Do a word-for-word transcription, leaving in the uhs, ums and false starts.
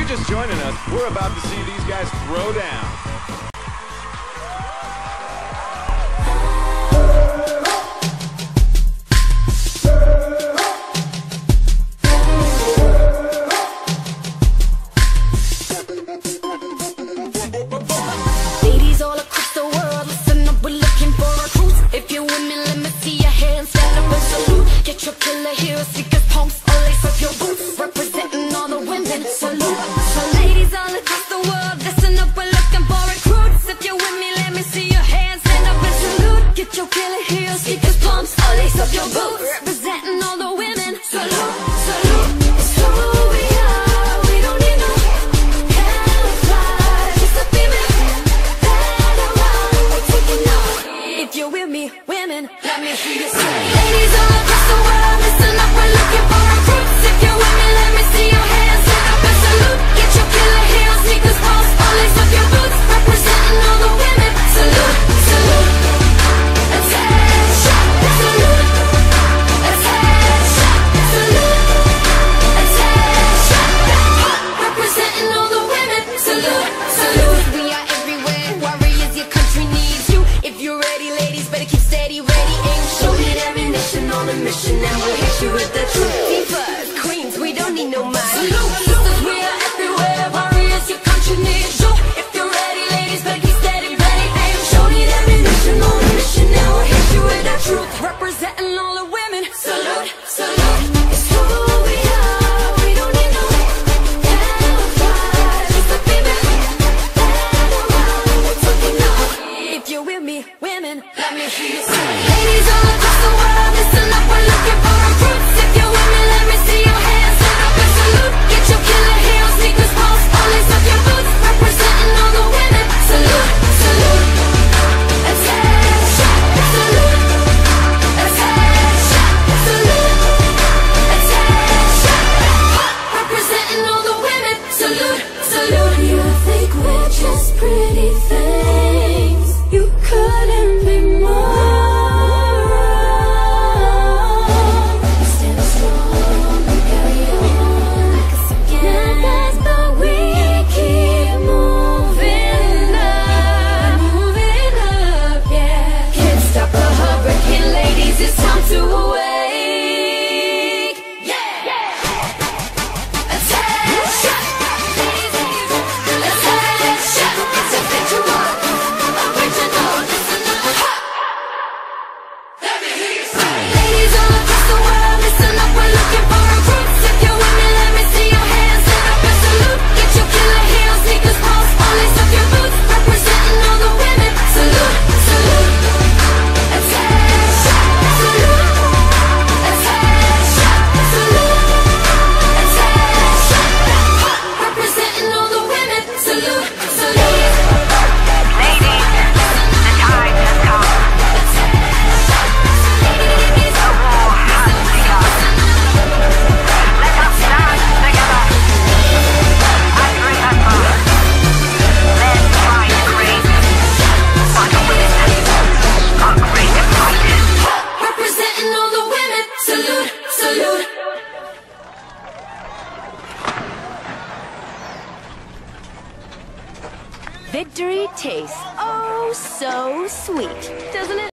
you're just joining us, we're about to see these guys throw down. Ladies all across the world, listen up, we're looking for recruits. If you're women, let me see your hands, stand up and salute. Get your killer heels, sneakers, pumps, or lace up your boots. Representing all the women, salute. So ladies all across the world, listen up, we're looking for recruits. If you're with me, let me see your hands, stand up and salute. Get your killer heels, sneakers, pumps, or lace up your boots. Representing all the women, salute, salute. It's who we are, we don't need no camouflage, just a female. If you're with me, women, let me hear you say. Ladies all across the world, listen up, we're looking for recruits. If you're with me, let me see your hands, stand up and salute. Get your killer heels, sneakers, pumps, or lace up your boots. Representing all the women, salute, salute. Attention, salute. Attention, salute. Attention, representing all the women, salute, salute. We are everywhere, warriors, your country needs you. If you're ready, ladies, better keep steady, ready, aim, shoot it, ammunition on a mission, and we'll hit you with the truth. Divas, queens, we don't need no mind. Salute, sisters, we are everywhere, warriors, your country needs you. If you're ready, ladies, better keep steady, ready, aim, shoot it, ammunition on a mission, and we'll hit you with the truth. Representing all the women, salute, salute. It's who we are, we don't need no camouflage, just a female. If you're with me, women, let me hear you say. Ladies all across the world, listen up, we're looking for recruits. If you're with me, let me see your hands, stand up and salute. Get your killer heels, sneakers, pumps, or lace up your boots. Representing all the women, salute, salute. Attention, salute. Attention, salute. Attention, representing all the women, salute, salute. You think we're just pretty things? You couldn't be more wrong. We stand strong, we carry on like a second best, but we keep moving up, moving up, yeah. Can't stop a hurricane, ladies, it's time to awake, yeah, yeah. Attention, ladies, attention, it's a visual. Ladies all across the world, listen up, we're looking for recruits. If you're with me, let me see your hands, stand up and salute. Get your killer heels, sneakers, pumps, or lace up your boots. Representing all the women, salute, salute. Attention, salute. Attention, salute. Attention, representing all the women, salute, salute. Ladies, the time has come. The war has begun. Let us stand together and remember, men fight great, but women are great fighters. Representing all the women, salute, salute. Victory tastes oh so sweet, doesn't it?